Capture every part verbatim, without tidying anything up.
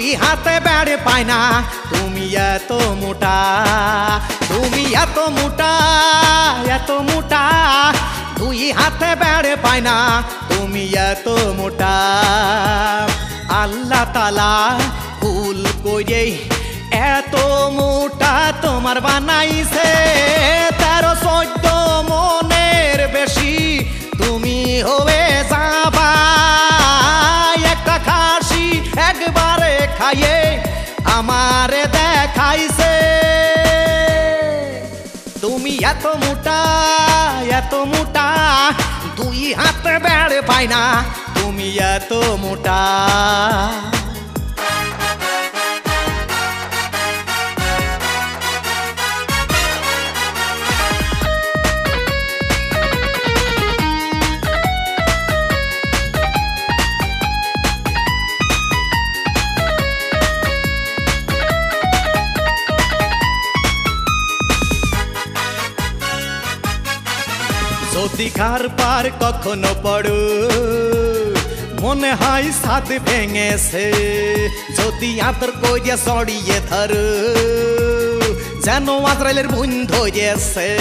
হাতে বেড়ে পায় না তুমি এত মোটা তুমি এত মোটা এত মোটা দুই হাতে বেড়ে পায় না তুমি এত মোটা আল্লাহ তাআলা ভুল করে এত মোটা তোমার বানাইছে তেরো চোদ্দ মনের বেশি তুমি হয়ে যাবা একটা খাসি একবারে খাইয়ে আমারে দেখাইছে তুমি এত মোটা এত মোটা দুই হাতে বেড়ে পায় না তুমি এত মোটা যদি কার পার কখনো পড়ো মনে হয় সাত ভেঙেছে যদি আদর কইয়া সড়িয়ে ধরো যেন আজরাইলের বুন ধরেছে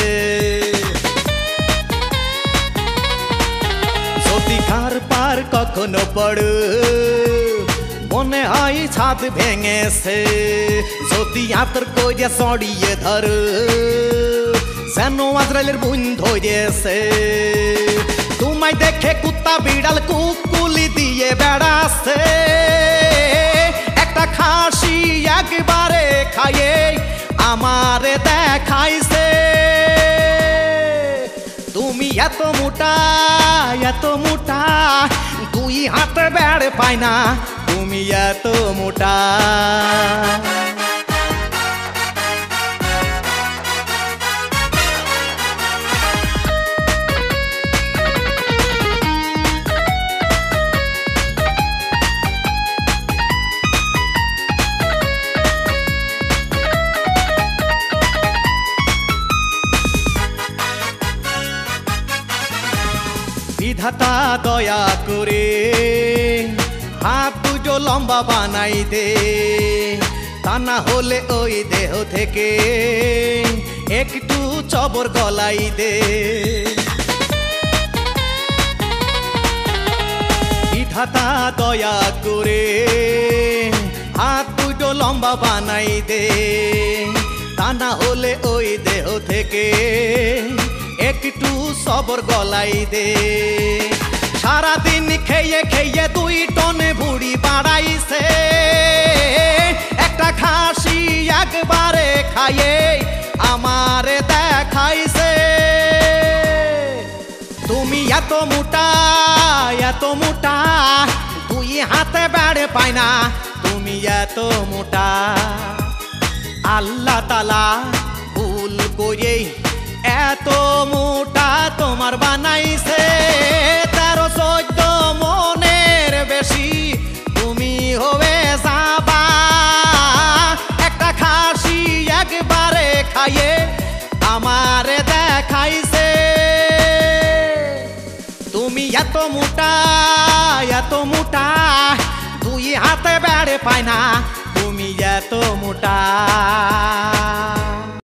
যদি কার পার কখনো পড়ো মনে হয় ছাদ ভেঙেছে যদি আদর কইয়া সড়িয়ে ধরো যেন আজরাইলের বুন ধরেছে তোমায় দেখে কুত্তা বিড়াল কুকুলি দিয়ে বেড়াচ্ছে একটা খাসি একবারে খাইয়ে আমারে দেখাইছে তুমি এত মোটা এত মোটা দুই হাতে বেড়ে পায় না তুমি এত মোটা বিধাতা দয়া করে হাত দুটো লম্বা বানাই দে তা না হলে ওই দেহ থেকে একটু চবর গলাই দে বিধাতা দয়া করে হাত দুটো লম্বা বানাই দে তা না হলে ওই দেহ থেকে একটু সবর গলাই দে সারাদিন খেয়ে খেয়ে দুই টন ভুড়ি বাড়াইছে একটা খাসি একবারে খাইয়ে আমারে দেখাইছে তুমি এত মোটা এত মোটা দুই হাতে বেড়ে পায় না তুমি এত মোটা আল্লাহ তাআলা ভুল করে এত মোটা তোমার বানাইছে তেরো চোদ্দ মনের বেশি তুমি হবে যাবা একটা খাসি একবারে খাইয়ে আমারে দেখাইছে তুমি এত মোটা এত মোটা দুই হাতে বেড়ে পায় না তুমি এত মোটা।